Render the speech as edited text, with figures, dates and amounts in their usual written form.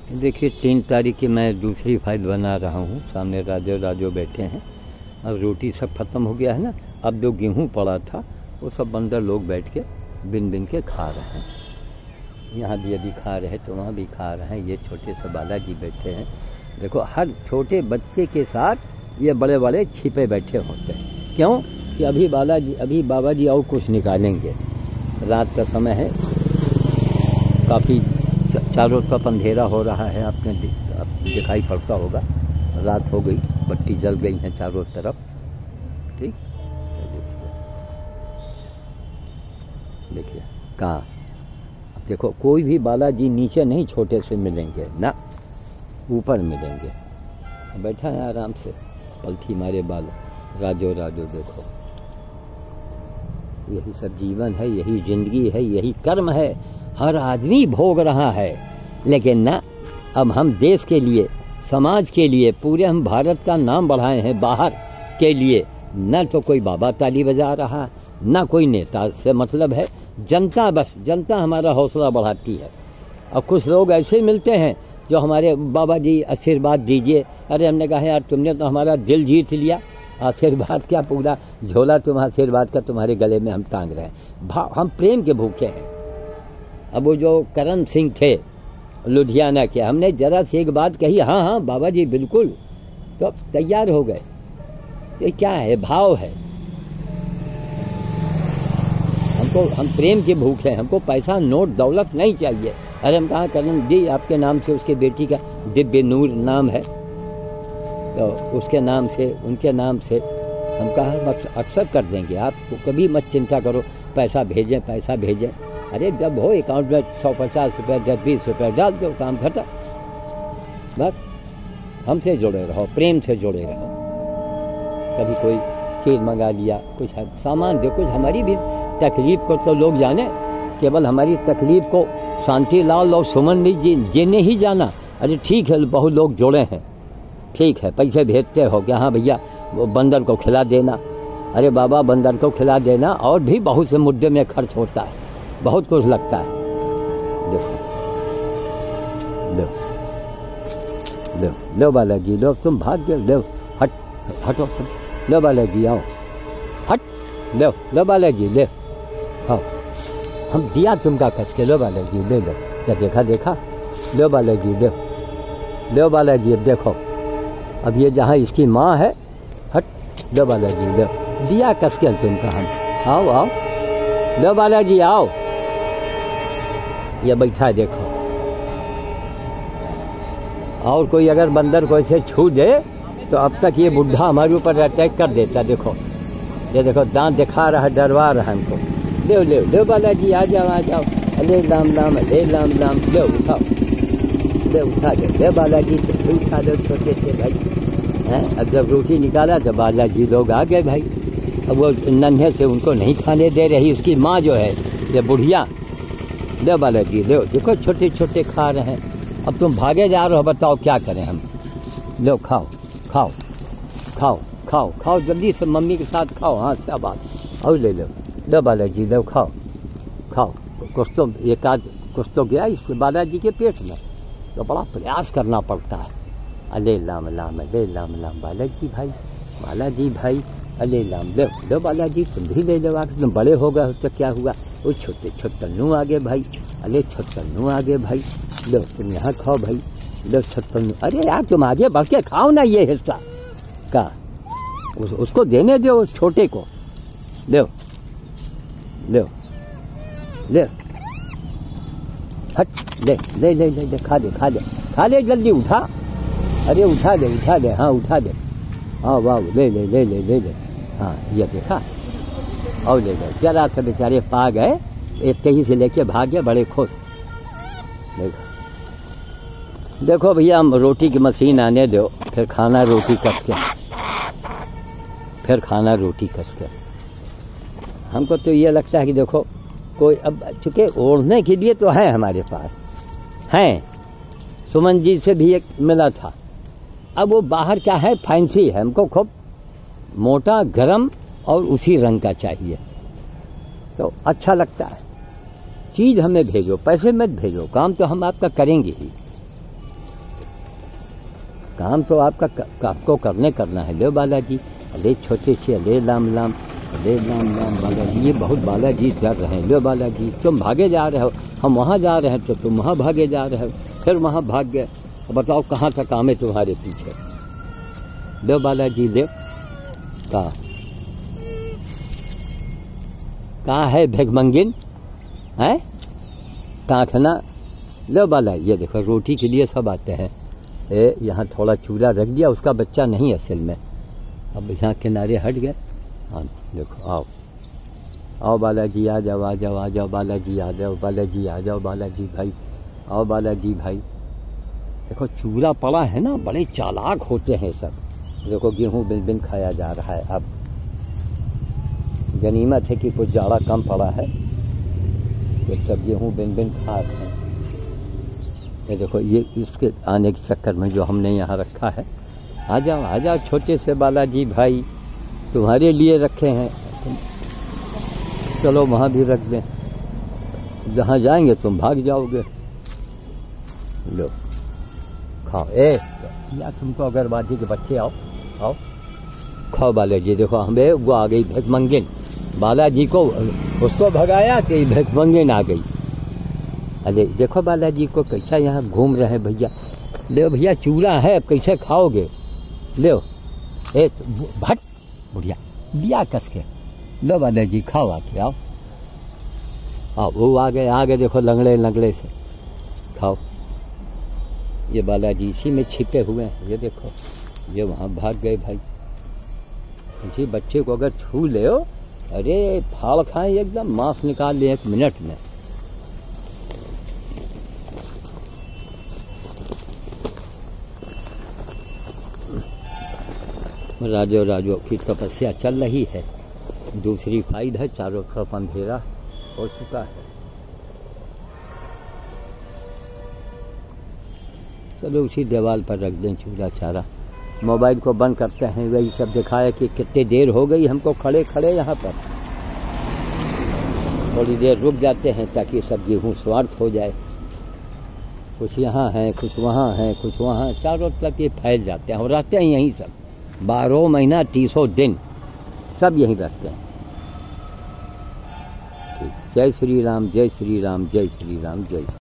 देखिए 3 तारीख की मैं दूसरी फाइल बना रहा हूँ। सामने राजो बैठे हैं। अब रोटी सब खत्म हो गया है ना। अब जो गेहूँ पड़ा था वो सब बंदर लोग बैठ के बिन के खा रहे हैं। यहाँ भी यदि खा रहे हैं तो वहाँ भी खा रहे हैं। ये छोटे से बालाजी बैठे हैं। देखो हर छोटे बच्चे के साथ ये बड़े बड़े छिपे बैठे होते हैं। क्यों कि अभी बाबा जी और कुछ निकालेंगे। रात का समय है, काफ़ी चारों तरफ अंधेरा हो रहा है। आपने दिखाई पड़ता होगा, रात हो गई, बत्ती जल गई है चारों तरफ। ठीक, देखिए कहाँ। अब देखो कोई भी बालाजी नीचे नहीं छोटे से मिलेंगे ना, ऊपर मिलेंगे। बैठा है आराम से, पलथी मारे बाल। राजो देखो, यही सब जीवन है, यही जिंदगी है, यही कर्म है। हर आदमी भोग रहा है। लेकिन ना, अब हम देश के लिए, समाज के लिए, पूरे हम भारत का नाम बढ़ाए हैं बाहर के लिए। न तो कोई बाबा ताली बजा रहा, ना कोई नेता से मतलब है। जनता, बस जनता हमारा हौसला बढ़ाती है। और कुछ लोग ऐसे मिलते हैं जो हमारे बाबा जी आशीर्वाद दीजिए। अरे हमने कहा यार तुमने तो हमारा दिल जीत लिया। आशीर्वाद क्या, पूरा झोला तुम आशीर्वाद का तुम्हारे गले में हम टांग रहे हैं। हम प्रेम के भूखे हैं। अब वो जो करण सिंह थे लुधियाना के, हमने जरा से एक बात कही, हाँ बाबा जी बिल्कुल, तो तैयार हो गए। तो क्या है, भाव है। हम प्रेम के भूखे हैं। हमको पैसा नोट दौलत नहीं चाहिए। अरे हम कहा करण जी आपके नाम से उसके बेटी का दिव्य नूर नाम है, तो उसके नाम से, उनके नाम से हम कहा अक्सर कर देंगे। आप कभी मत चिंता करो, पैसा भेजें। अरे जब हो अकाउंट में 150 रुपये, 10-20 रुपये डाल दो, काम खत्म। बस हमसे जुड़े रहो, प्रेम से जुड़े रहो। कभी कोई चीज़ मंगा लिया, कुछ सामान दो, कुछ हमारी भी तकलीफ को तो लोग जाने। केवल हमारी तकलीफ को शांति लाल और सुमन जी ने ही जाना। अरे ठीक है, बहुत लोग जुड़े हैं, ठीक है, पैसे भेजते हो कि हाँ भैया वो बंदर को खिला देना। अरे बाबा बंदर को खिला देना, और भी बहुत से मुद्दे में खर्च होता है, बहुत कुछ लगता है। देखो लो बालाजी, लो तुम भाग गए, लो हटो, लो बालाजी आओ, हट, लो बालाजी ले, हाँ हम दिया तुमका कस के, लो बालाजी ले लो। क्या देखा, लो बालाजी लो बालाजी। अब देखो, अब ये जहाँ इसकी माँ है, हट, लो बालाजी लो, दिया कस के तुमका हम। आओ लो बालाजी आओ। ये बैठा है, देखो। और कोई अगर बंदर को ऐसे छू दे तो अब तक ये बुढ़ा हमारे ऊपर अटैक कर देता। देखो ये देखो, दांत दिखा रहा है, डरवा रहा है हमको। ले बालाजी आ जाओ। अले लाम, ले उठाओ, उठा दो, ले बालाजी तो उठा दो छोटे से भाई हैं। अब जब रोटी निकाला तो बालाजी लोग आ गए भाई। अब वो नन्हे से उनको नहीं खाने दे रही उसकी माँ जो है, ये बुढ़िया। ले बालाजी ले, देखो छोटे छोटे खा रहे हैं। अब तुम भागे जा रहे हो, बताओ क्या करें हम। लो खाओ, जल्दी से मम्मी के साथ खाओ। हाँ सब बात, और ले लो बालाजी लो, खाओ। कुछ तो गया इस बालाजी के पेट में, तो बड़ा प्रयास करना पड़ता है। अले लाम बालाजी भाई, अले लाम लो बालाजी, तुम भी ले लो आके। तुम बड़े हो गए तो क्या हुआ, वो छोटे छोटन्नू आ गए भाई। अरे छोटन्नू आ गए भाई, लो तुम यहाँ खाओ भाई, लो छोटन्नू। अरे यार तुम आगे बढ़ के खाओ ना, ये हिस्सा का उसको देने दो, छोटे को। ले हट, ले खा दे जल्दी, उठा। अरे उठा दे, हाँ उठा दे। हाँ वाह, ले। हाँ ये देखा, और ले लो। जरा से बेचारे पा गए, एक तेजी से लेके भाग गए, बड़े खुश। देखो भैया, हम रोटी की मशीन आने दो, फिर खाना रोटी कस के। हमको तो ये लगता है कि देखो कोई, अब चूंकि ओढ़ने के लिए तो है हमारे पास हैं। सुमन जी से भी एक मिला था। अब वो बाहर क्या है, फैंसी है। हमको खूब मोटा, गरम और उसी रंग का चाहिए, तो अच्छा लगता है। चीज़ हमें भेजो, पैसे मत भेजो, काम तो हम आपका करेंगे ही। काम तो आपको करना है। लो बालाजी, अरे छोटे से, अरे लाम लाम, अरे लाम लाम बालाजी, ये बहुत बालाजी कर रहे हैं। लो बालाजी, तुम भागे जा रहे हो, हम वहाँ जा रहे हैं तो तुम वहाँ भागे जा रहे हो, फिर वहाँ भाग गए। बताओ कहाँ का काम है तुम्हारे पीछे। लो बालाजी, ले कहाँ है भिखमंगिन है, कहाँ खाना। लो बाला, ये देखो रोटी के लिए सब आते हैं। यहाँ थोड़ा चूल्हा रख दिया, उसका बच्चा नहीं असल में। अब यहाँ किनारे हट गए। हाँ देखो, आओ आओ बालाजी, आ जाओ आ जाओ आ जाओ बालाजी, आ जाओ बालाजी, आ जाओ बालाजी भाई, आओ बालाजी भाई। देखो चूल्हा पड़ा है ना, बड़े चालाक होते हैं सब। देखो गेहूँ बिन बिन खाया जा रहा है। अब गनीमत है कि कुछ जाड़ा कम पड़ा है, तो सब गेहूँ बिन बिन खा रहे हैं। ये देखो, ये इसके आने के चक्कर में जो हमने यहाँ रखा है। आ जाओ छोटे से बालाजी भाई, तुम्हारे लिए रखे हैं। चलो वहाँ भी रख दें, जहाँ जाएंगे तुम भाग जाओगे। लो खाओ। या तुमको अगरबाजी के बच्चे, आओ आओ खाओ बालाजी। देखो हमें वो आ गई भिखमंगिन, बालाजी को उसको भगाया कि भिखमंगिन आ गई। अरे देखो बालाजी को कैसा यहाँ घूम रहे हैं भैया। ले भैया, चूल्हा है, अब कैसे खाओगे। ले भट बुढ़िया, दिया कस के। लो बालाजी, खाओ आके, आओ आओ। वो आ गए देखो, लंगड़े से खाओ। ये बालाजी इसी में छिपे हुए हैं। ये देखो, ये वहाँ भाग गए भाई। किसी बच्चे को अगर छू ले, अरे फाड़ खाएं एकदम, मांस निकाल ले 1 मिनट में। राजो की तपस्या चल रही है। दूसरी फाइल है, चारों तरफ अंधेरा हो चुका है। चलो उसी दीवार पर रख दें चूल्हा चारा। मोबाइल को बंद करते हैं, वही सब दिखाया कि कितनी देर हो गई हमको खड़े खड़े यहाँ पर। थोड़ी देर रुक जाते हैं ताकि सब गेहूँ स्वार्थ हो जाए। कुछ यहाँ है, कुछ वहाँ है, कुछ वहाँ, चारों तरफ ये फैल जाते हैं और रहते हैं यहीं सब। 12 महीना 300 दिन सब यहीं रहते हैं। जय श्री राम, जय श्री राम, जय श्री राम, जय।